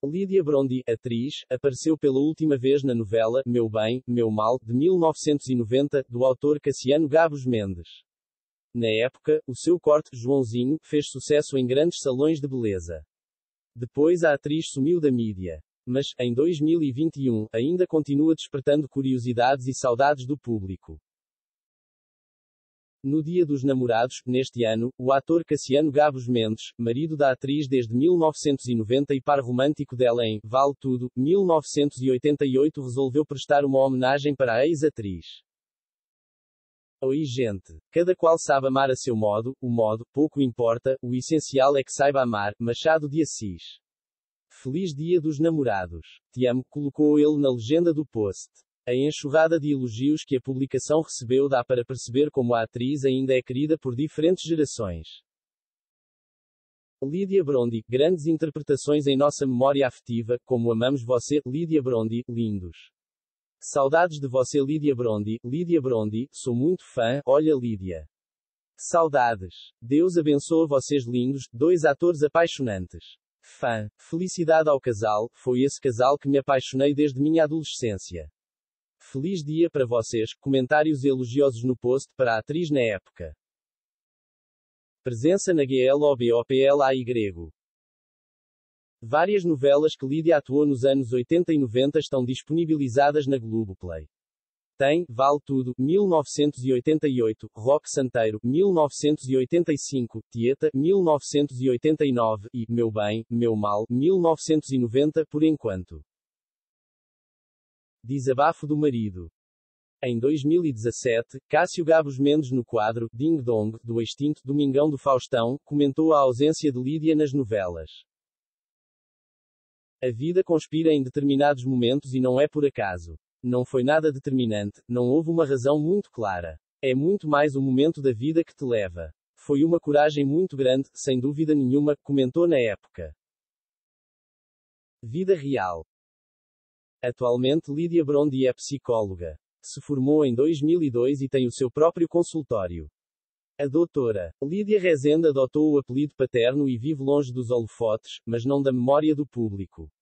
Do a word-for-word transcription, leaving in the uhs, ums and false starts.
Lídia Brondi, atriz, apareceu pela última vez na novela Meu Bem, Meu Mal, de mil novecentos e noventa, do autor Cassiano Gabos Mendes. Na época, o seu corte, Joãozinho, fez sucesso em grandes salões de beleza. Depois a atriz sumiu da mídia. Mas, em dois mil e vinte e um, ainda continua despertando curiosidades e saudades do público. No Dia dos Namorados, neste ano, o ator Cassiano Gabos Mendes, marido da atriz desde mil novecentos e noventa e par romântico dela em Vale Tudo, mil novecentos e oitenta e oito, resolveu prestar uma homenagem para a ex-atriz. Oi gente. Cada qual sabe amar a seu modo, o modo, pouco importa, o essencial é que saiba amar. Machado de Assis. Feliz Dia dos Namorados. Te amo, colocou ele na legenda do post. A enxurrada de elogios que a publicação recebeu dá para perceber como a atriz ainda é querida por diferentes gerações. Lídia Brondi, grandes interpretações em nossa memória afetiva, como amamos você, Lídia Brondi, lindos. Saudades de você, Lídia Brondi, Lídia Brondi, sou muito fã, olha Lídia. Saudades. Deus abençoe vocês lindos, dois atores apaixonantes. Fã. Felicidade ao casal, foi esse casal que me apaixonei desde minha adolescência. Feliz dia para vocês, comentários elogiosos no post para a atriz na época. Presença na Globoply. Várias novelas que Lídia atuou nos anos oitenta e noventa estão disponibilizadas na Globoplay. Tem Vale Tudo, mil novecentos e oitenta e oito, Roque Santeiro, mil novecentos e oitenta e cinco, Tieta, mil novecentos e oitenta e nove e Meu Bem, Meu Mal, mil novecentos e noventa por enquanto. Desabafo do marido. Em dois mil e dezassete, Cássio Gabos Mendes no quadro Ding Dong, do extinto Domingão do Faustão, comentou a ausência de Lídia nas novelas. A vida conspira em determinados momentos e não é por acaso. Não foi nada determinante, não houve uma razão muito clara. É muito mais o momento da vida que te leva. Foi uma coragem muito grande, sem dúvida nenhuma, comentou na época. Vida real. Atualmente Lídia Brondi é psicóloga. Se formou em dois mil e dois e tem o seu próprio consultório. A doutora Lídia Rezende adotou o apelido paterno e vive longe dos holofotes, mas não da memória do público.